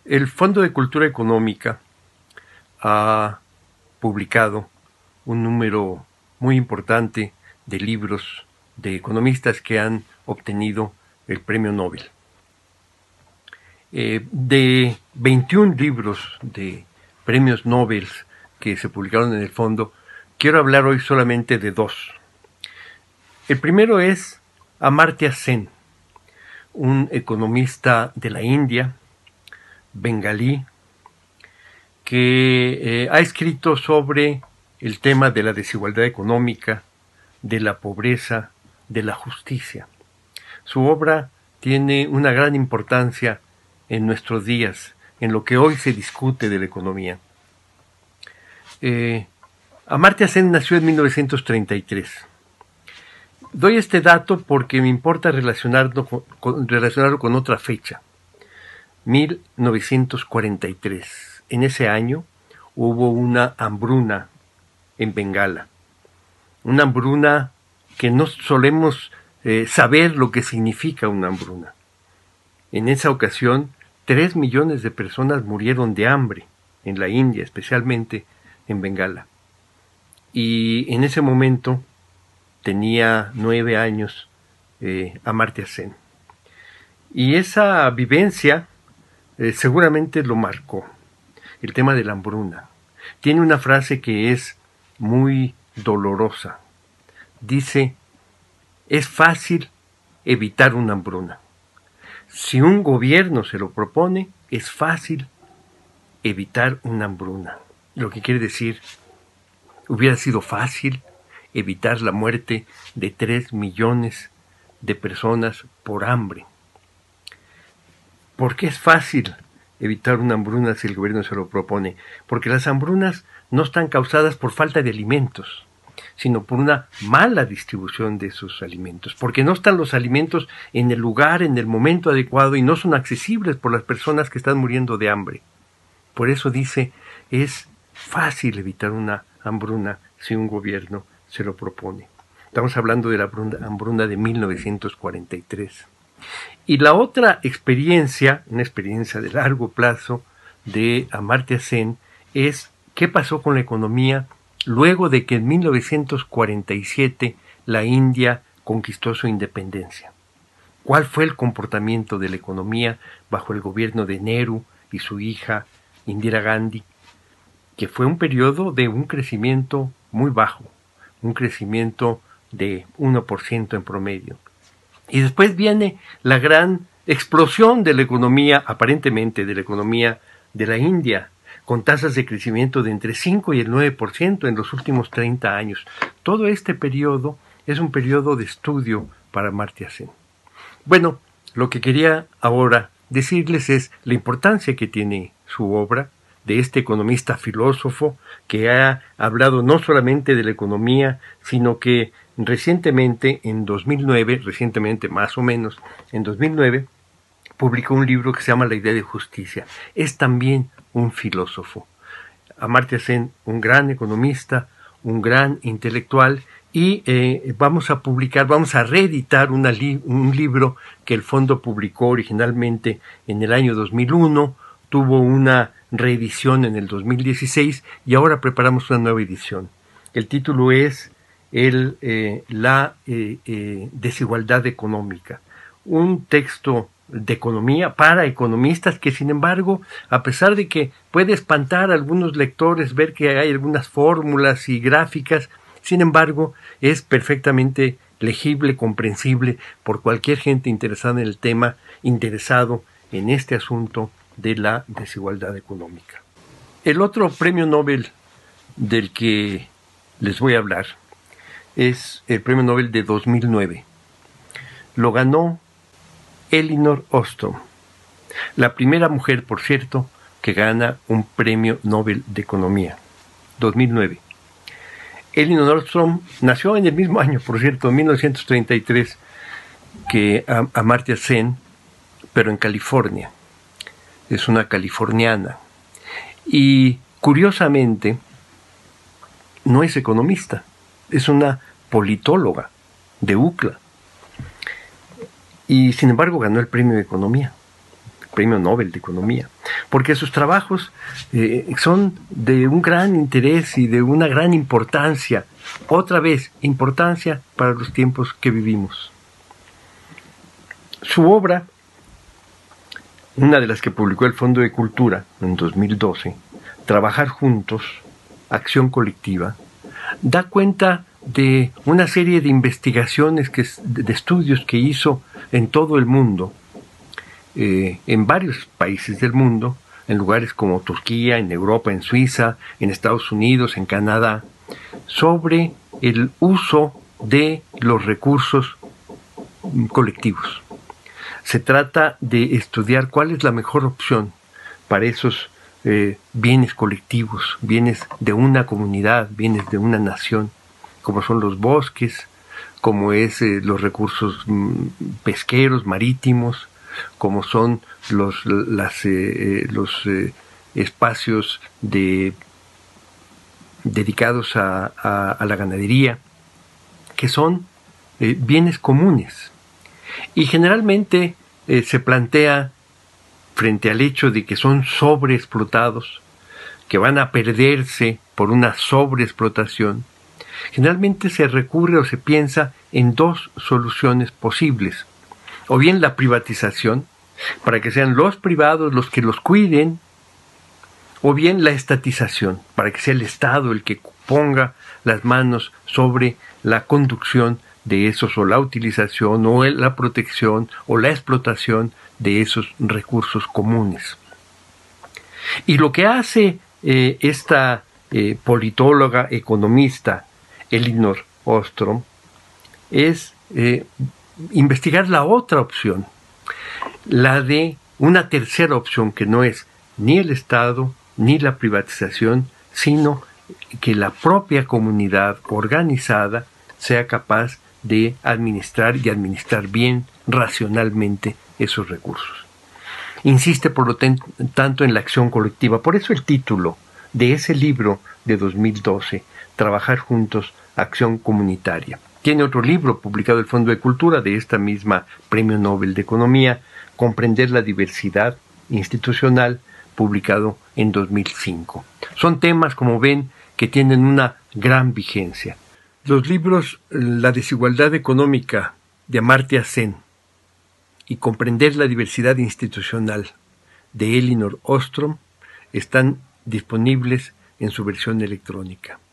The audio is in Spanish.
El Fondo de Cultura Económica ha publicado un número muy importante de libros de economistas que han obtenido el premio Nobel. De 21 libros de premios Nobel que se publicaron en el fondo, quiero hablar hoy solamente de dos. El primero es Amartya Sen, un economista de la India, bengalí, que ha escrito sobre el tema de la desigualdad económica, de la pobreza, de la justicia. Su obra tiene una gran importancia en nuestros días, en lo que hoy se discute de la economía. Amartya Sen nació en 1933. Doy este dato porque me importa relacionarlo con otra fecha, 1943. En ese año hubo una hambruna en Bengala, una hambruna que no solemos saber lo que significa una hambruna. En esa ocasión, 3 millones de personas murieron de hambre en la India, especialmente en Bengala. Y en ese momento tenía 9 años Amartya Sen. Y esa vivencia seguramente lo marcó, el tema de la hambruna. Tiene una frase que es muy dolorosa. Dice, es fácil evitar una hambruna. Si un gobierno se lo propone, es fácil evitar una hambruna. Lo que quiere decir, hubiera sido fácil evitar la muerte de 3 millones de personas por hambre. ¿Por qué es fácil evitar una hambruna si el gobierno se lo propone? Porque las hambrunas no están causadas por falta de alimentos, sino por una mala distribución de esos alimentos, porque no están los alimentos en el lugar, en el momento adecuado, y no son accesibles por las personas que están muriendo de hambre. Por eso dice, es fácil evitar una hambruna si un gobierno se lo propone. Estamos hablando de la hambruna de 1943. Y la otra experiencia, una experiencia de largo plazo de Amartya Sen, es qué pasó con la economía luego de que en 1947 la India conquistó su independencia. ¿Cuál fue el comportamiento de la economía bajo el gobierno de Nehru y su hija Indira Gandhi? Que fue un periodo de un crecimiento muy bajo, un crecimiento de 1% en promedio. Y después viene la gran explosión de la economía, aparentemente de la economía de la India, con tasas de crecimiento de entre 5 y el 9% en los últimos 30 años. Todo este periodo es un periodo de estudio para Amartya Sen. Bueno, lo que quería ahora decirles es la importancia que tiene su obra, de este economista filósofo que ha hablado no solamente de la economía, sino que recientemente, en 2009, más o menos, en 2009, publicó un libro que se llama La idea de justicia. Es también un filósofo. Amartya Sen, un gran economista, un gran intelectual, y vamos a reeditar un libro que el fondo publicó originalmente en el año 2001, tuvo una reedición en el 2016 y ahora preparamos una nueva edición. El título es La desigualdad económica, un texto de economía para economistas que, sin embargo, a pesar de que puede espantar a algunos lectores ver que hay algunas fórmulas y gráficas, sin embargo, es perfectamente legible, comprensible por cualquier gente interesada en el tema, interesado en este asunto de la desigualdad económica. El otro premio Nobel del que les voy a hablar es el premio Nobel de 2009. Lo ganó Elinor Ostrom, la primera mujer, por cierto, que gana un premio Nobel de Economía, 2009. Elinor Ostrom nació en el mismo año, por cierto, en 1933, que Amartya Sen, pero en California. Es una californiana. Y curiosamente, no es economista, es una politóloga de UCLA. Y sin embargo ganó el premio de Economía, el premio Nobel de Economía. porque sus trabajos son de un gran interés y de una gran importancia, otra vez, importancia para los tiempos que vivimos. Su obra, una de las que publicó el Fondo de Cultura en 2012, Trabajar juntos, acción colectiva, da cuenta de una serie de investigaciones, de estudios que hizo en todo el mundo, en varios países del mundo, en lugares como Turquía, en Europa, en Suiza, en Estados Unidos, en Canadá, sobre el uso de los recursos colectivos. Se trata de estudiar cuál es la mejor opción para esos bienes colectivos, bienes de una comunidad, bienes de una nación, como son los bosques, como es los recursos pesqueros, marítimos, como son los espacios dedicados a la ganadería, que son bienes comunes. Y generalmente se plantea, frente al hecho de que son sobreexplotados, que van a perderse por una sobreexplotación, generalmente se recurre o se piensa en dos soluciones posibles. O bien la privatización, para que sean los privados los que los cuiden, o bien la estatización, para que sea el Estado el que ponga las manos sobre la conducción de esos, o la utilización, o la protección, o la explotación de esos recursos comunes. Y lo que hace esta politóloga, economista, Elinor Ostrom, es investigar la otra opción, la de una tercera opción, que no es ni el Estado ni la privatización, sino que la propia comunidad organizada sea capaz de administrar y administrar bien, racionalmente, esos recursos. Insiste, por lo tanto, en la acción colectiva. Por eso el título de ese libro de 2012, Trabajar juntos, acción comunitaria. Tiene otro libro publicado el Fondo de Cultura de esta misma Premio Nobel de Economía, Comprender la diversidad institucional, publicado en 2005. Son temas, como ven, que tienen una gran vigencia. Los libros La desigualdad económica de Amartya Sen y Comprender la diversidad institucional de Elinor Ostrom están disponibles en su versión electrónica.